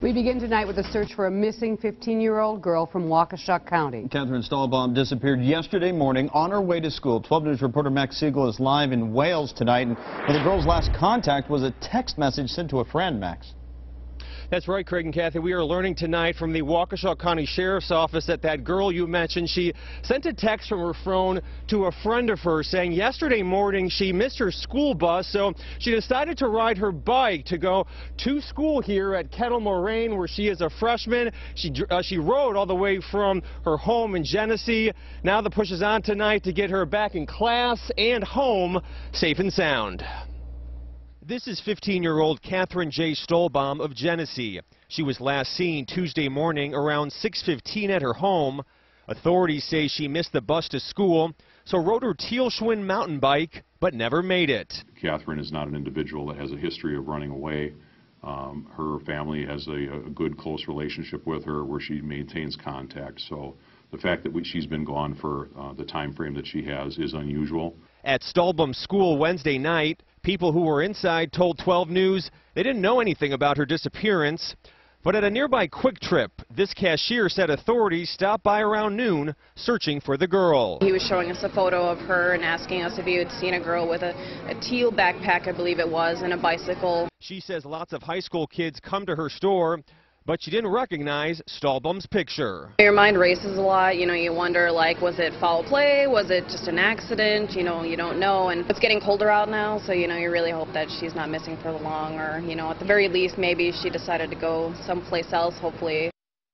We begin tonight with a search for a missing 15-year-old girl from Waukesha County. Kathryn Stalbaum disappeared yesterday morning on her way to school. 12 News reporter Max Siegel is live in Wales tonight, and the girl's last contact was a text message sent to a friend, Max. That's right, Craig and Kathy. We are learning tonight from the Waukesha County Sheriff's Office that girl you mentioned, she sent a text from her phone to a friend of hers saying yesterday morning she missed her school bus, so she decided to ride her bike to go to school here at Kettle Moraine, where she is a freshman. She rode all the way from her home in Genesee. Now the push is on tonight to get her back in class and home safe and sound. This is 15-year-old Kathryn J. Stalbaum of Genesee. She was last seen Tuesday morning around 6:15 at her home. Authorities say she missed the bus to school, so rode her teal Schwinn mountain bike, but never made it. Kathryn is not an individual that has a history of running away. Her family has a good, close relationship with her where she maintains contact. So the fact that she's been gone for the time frame that she has is unusual. At Stalbaum's school Wednesday night, people who were inside told 12 News they didn't know anything about her disappearance. But at a nearby Quick Trip, this cashier said authorities stopped by around noon searching for the girl. He was showing us a photo of her and asking us if he had seen a girl with a teal backpack, I believe it was, and a bicycle. She says lots of high school kids come to her store, but she didn't recognize Stalbaum's picture. Your mind races a lot. You wonder, like, was it foul play? Was it just an accident? You don't know. And it's getting colder out now, so, you really hope that she's not missing for long, or, at the very least, maybe she decided to go someplace else, hopefully.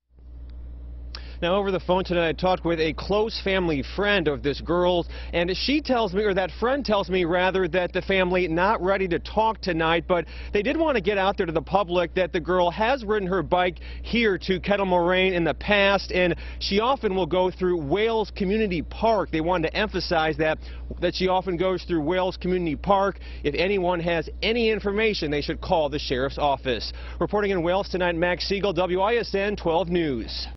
Now, over the phone tonight, I talked with a close family friend of this girl's, and she tells me, or that friend tells me, rather, that the family not ready to talk tonight, but they did want to get out there to the public that the girl has ridden her bike here to Kettle Moraine in the past, and she often will go through Wales Community Park. They wanted to emphasize that she often goes through Wales Community Park. If anyone has any information, they should call the Sheriff's Office. Reporting in Wales tonight, Max Siegel, WISN 12 News.